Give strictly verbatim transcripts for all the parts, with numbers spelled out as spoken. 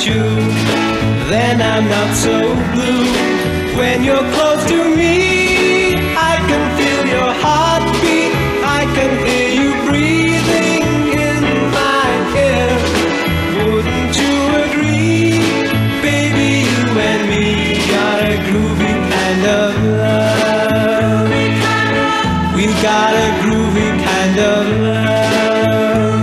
you, then I'm not so blue. When you're close to me, I can feel your heartbeat. I can hear you breathing in my ear. Wouldn't you agree? Baby, you and me got a groovy kind of love. We got a groovy kind of love.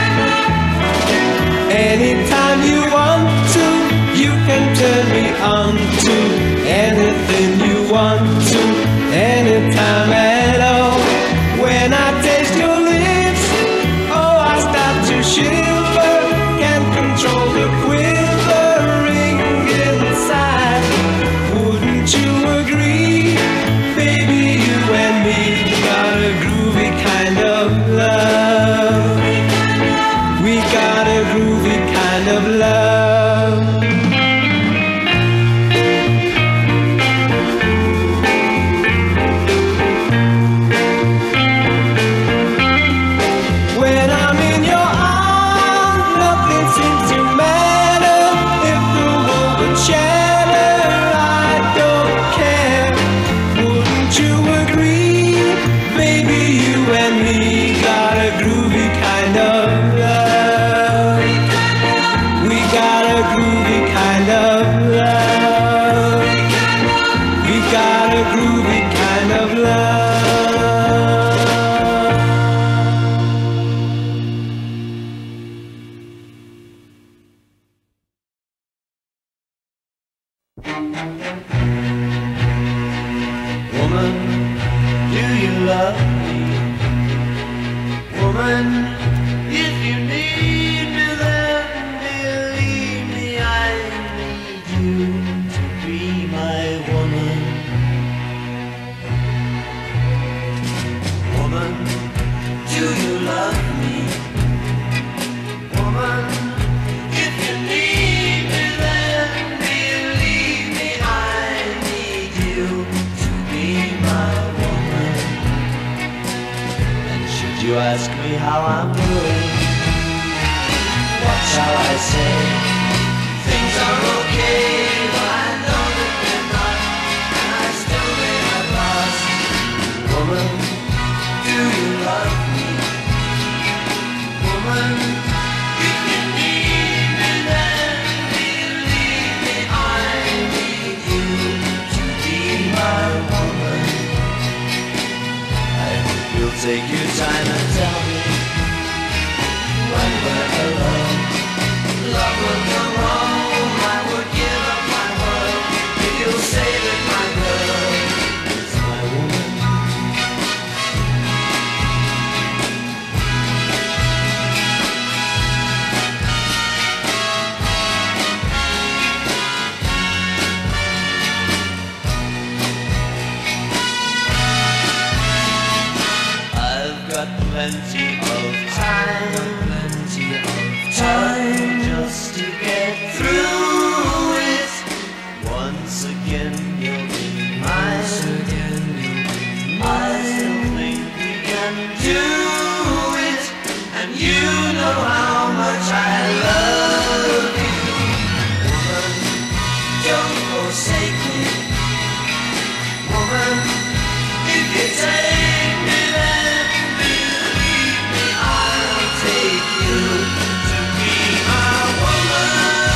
Anytime you want to, you can turn me on to anything you want to, anytime at all. When I taste your lips, oh, I start to shiver. Can't control the quivering inside. Wouldn't you agree? Baby, you and me got a groovy kind of love. We got a groovy kind of love. When I'm in your arms, nothing seems to matter. If the world would shatter, I don't care. Wouldn't you agree? Baby, you and me got a groovy kind of love. We got a groovy kind of love. We got a groovy kind of love. Woman, do you love me? Woman, if you need me, then believe me, I need you to be my woman. Woman, do you love me? Woman, if you need me, then believe me, I need you to be my woman. And should you ask me how I'm doing, what shall I say? Things are okay, but I know that they're not, and I still may have lost. Woman, do you love me? Woman, if you need me, then believe me, I need you to be my woman. I hope you'll take your time and tell me when we're alone. Love will come home, I would give up my world if you'll say that my girl is my woman. I've got plenty of time, plenty of time just to get through it. Once again you'll be mine. Again you'll be mine. I still think we can do it, and you know how much I love you. Woman, don't forsake me. Woman, if you take me, then believe me, I'll take you to be my woman.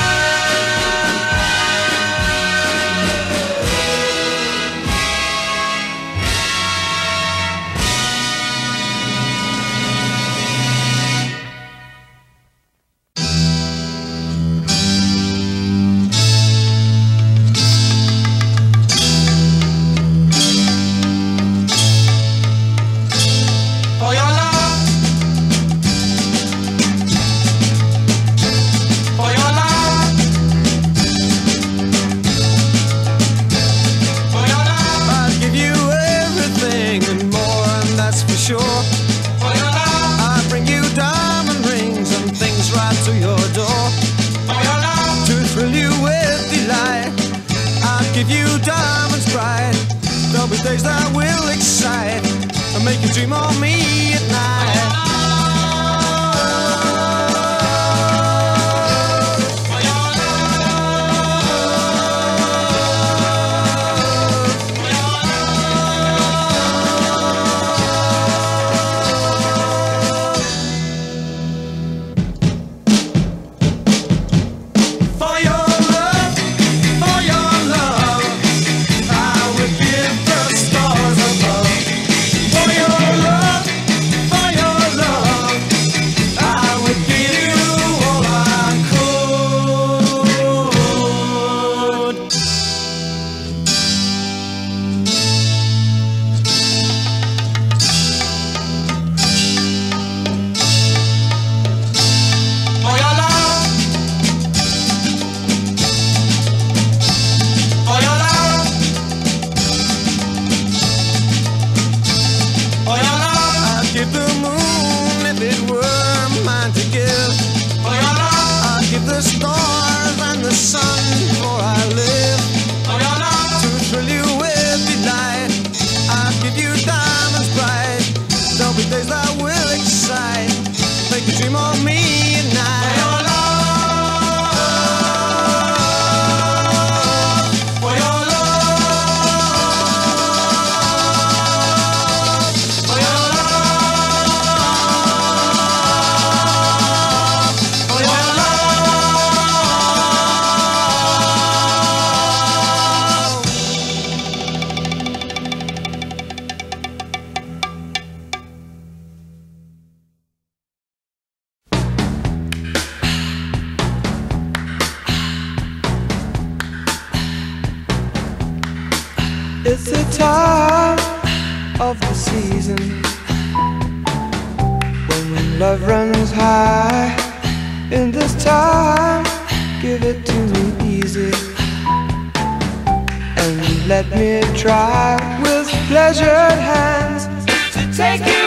days that will excite and make you dream of me at night. of the season. When love runs high in this time, give it to me easy and let me try with pleasured hands to take you